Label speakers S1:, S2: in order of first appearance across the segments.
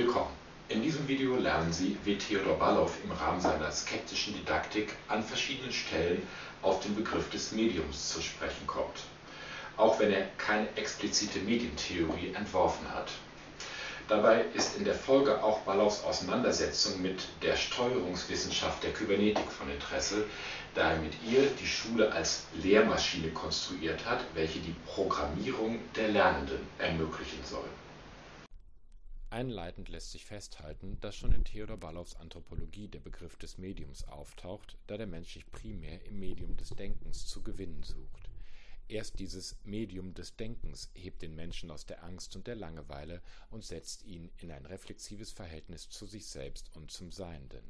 S1: Willkommen! In diesem Video lernen Sie, wie Theodor Ballow im Rahmen seiner skeptischen Didaktik an verschiedenen Stellen auf den Begriff des Mediums zu sprechen kommt, auch wenn er keine explizite Medientheorie entworfen hat. Dabei ist in der Folge auch Ballows Auseinandersetzung mit der Steuerungswissenschaft der Kybernetik von Interesse, da er mit ihr die Schule als Lehrmaschine konstruiert hat, welche die Programmierung der Lernenden ermöglichen soll.
S2: Einleitend lässt sich festhalten, dass schon in Theodor Ballows Anthropologie der Begriff des Mediums auftaucht, da der Mensch sich primär im Medium des Denkens zu gewinnen sucht. Erst dieses Medium des Denkens hebt den Menschen aus der Angst und der Langeweile und setzt ihn in ein reflexives Verhältnis zu sich selbst und zum Seienden.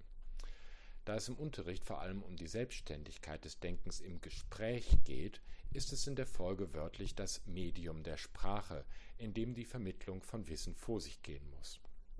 S2: Da es im Unterricht vor allem um die Selbstständigkeit des Denkens im Gespräch geht, ist es in der Folge wörtlich das Medium der Sprache, in dem die Vermittlung von Wissen vor sich gehen muss.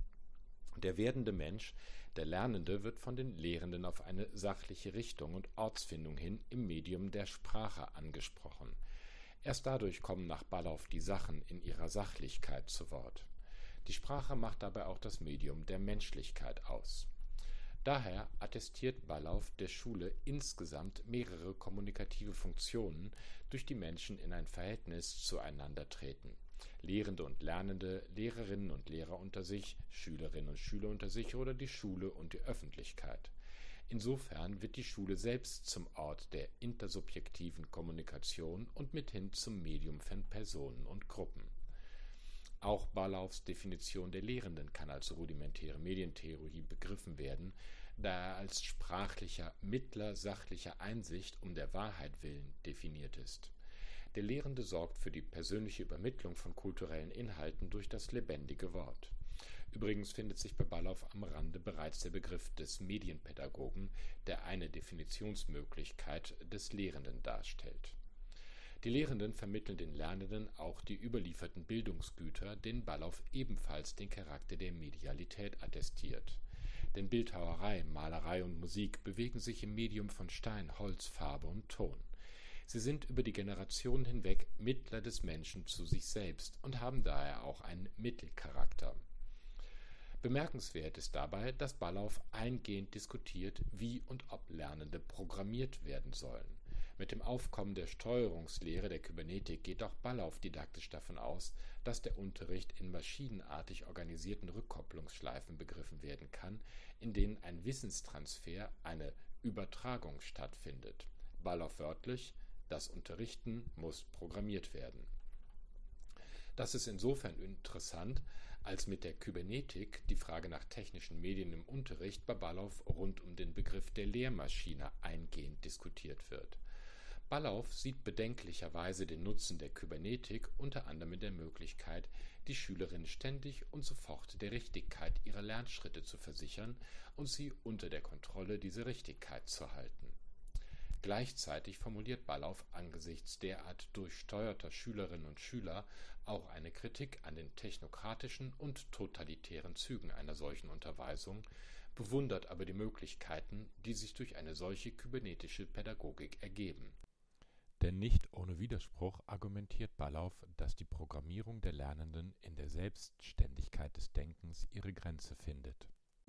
S2: Der werdende Mensch, der Lernende, wird von den Lehrenden auf eine sachliche Richtung und Ortsfindung hin im Medium der Sprache angesprochen. Erst dadurch kommen nach Ballow die Sachen in ihrer Sachlichkeit zu Wort. Die Sprache macht dabei auch das Medium der Menschlichkeit aus. Daher attestiert Ballow der Schule insgesamt mehrere kommunikative Funktionen, durch die Menschen in ein Verhältnis zueinander treten. Lehrende und Lernende, Lehrerinnen und Lehrer unter sich, Schülerinnen und Schüler unter sich oder die Schule und die Öffentlichkeit. Insofern wird die Schule selbst zum Ort der intersubjektiven Kommunikation und mithin zum Medium von Personen und Gruppen. Auch Ballows Definition der Lehrenden kann als rudimentäre Medientheorie begriffen werden, da er als sprachlicher Mittler sachlicher Einsicht um der Wahrheit willen definiert ist. Der Lehrende sorgt für die persönliche Übermittlung von kulturellen Inhalten durch das lebendige Wort. Übrigens findet sich bei Ballow am Rande bereits der Begriff des Medienpädagogen, der eine Definitionsmöglichkeit des Lehrenden darstellt. Die Lehrenden vermitteln den Lernenden auch die überlieferten Bildungsgüter, denen Ballow ebenfalls den Charakter der Medialität attestiert. Denn Bildhauerei, Malerei und Musik bewegen sich im Medium von Stein, Holz, Farbe und Ton. Sie sind über die Generationen hinweg Mittler des Menschen zu sich selbst und haben daher auch einen Mittelcharakter. Bemerkenswert ist dabei, dass Ballow eingehend diskutiert, wie und ob Lernende programmiert werden sollen. Mit dem Aufkommen der Steuerungslehre der Kybernetik geht auch Ballow didaktisch davon aus, dass der Unterricht in maschinenartig organisierten Rückkopplungsschleifen begriffen werden kann, in denen ein Wissenstransfer, eine Übertragung stattfindet. Ballow wörtlich: Das Unterrichten muss programmiert werden. Das ist insofern interessant, als mit der Kybernetik die Frage nach technischen Medien im Unterricht bei Ballow rund um den Begriff der Lehrmaschine eingehend diskutiert wird. Ballow sieht bedenklicherweise den Nutzen der Kybernetik unter anderem in der Möglichkeit, die Schülerinnen ständig und sofort der Richtigkeit ihrer Lernschritte zu versichern und sie unter der Kontrolle dieser Richtigkeit zu halten. Gleichzeitig formuliert Ballow angesichts derart durchsteuerter Schülerinnen und Schüler auch eine Kritik an den technokratischen und totalitären Zügen einer solchen Unterweisung, bewundert aber die Möglichkeiten, die sich durch eine solche kybernetische Pädagogik ergeben. Denn nicht ohne Widerspruch argumentiert Ballow, dass die Programmierung der Lernenden in der Selbstständigkeit des Denkens ihre Grenze findet.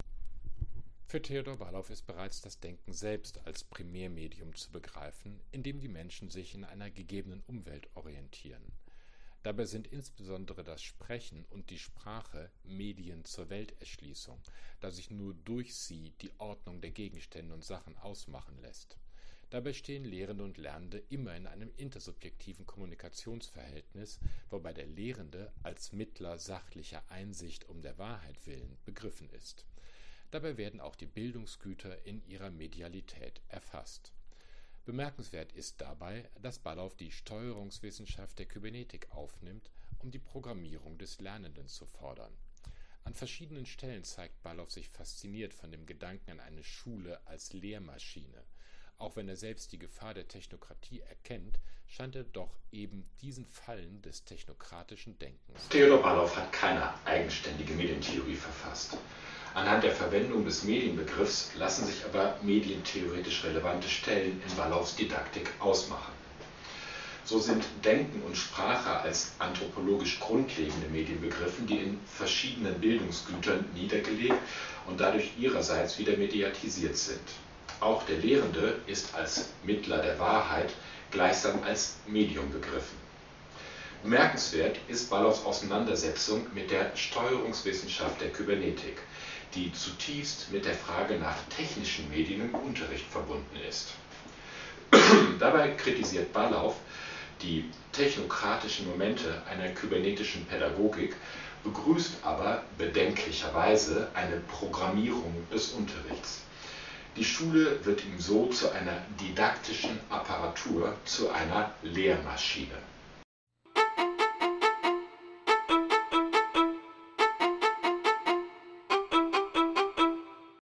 S2: Für Theodor Ballow ist bereits das Denken selbst als Primärmedium zu begreifen, in dem die Menschen sich in einer gegebenen Umwelt orientieren. Dabei sind insbesondere das Sprechen und die Sprache Medien zur Welterschließung, da sich nur durch sie die Ordnung der Gegenstände und Sachen ausmachen lässt. Dabei stehen Lehrende und Lernende immer in einem intersubjektiven Kommunikationsverhältnis, wobei der Lehrende als Mittler sachlicher Einsicht um der Wahrheit willen begriffen ist. Dabei werden auch die Bildungsgüter in ihrer Medialität erfasst. Bemerkenswert ist dabei, dass Ballow die Steuerungswissenschaft der Kybernetik aufnimmt, um die Programmierung des Lernenden zu fordern. An verschiedenen Stellen zeigt Ballow sich fasziniert von dem Gedanken an eine Schule als Lehrmaschine. Auch wenn er selbst die Gefahr der Technokratie erkennt, scheint er doch eben diesen Fallen des technokratischen Denkens.
S1: Theodor Ballow hat keine eigenständige Medientheorie verfasst. Anhand der Verwendung des Medienbegriffs lassen sich aber medientheoretisch relevante Stellen in Ballows Didaktik ausmachen. So sind Denken und Sprache als anthropologisch grundlegende Medien begriffen, die in verschiedenen Bildungsgütern niedergelegt und dadurch ihrerseits wieder mediatisiert sind. Auch der Lehrende ist als Mittler der Wahrheit gleichsam als Medium begriffen. Bemerkenswert ist Ballows Auseinandersetzung mit der Steuerungswissenschaft der Kybernetik, die zutiefst mit der Frage nach technischen Medien im Unterricht verbunden ist. Dabei kritisiert Ballow die technokratischen Momente einer kybernetischen Pädagogik, begrüßt aber bedenklicherweise eine Programmierung des Unterrichts. Die Schule wird ihm so zu einer didaktischen Apparatur, zu einer Lehrmaschine.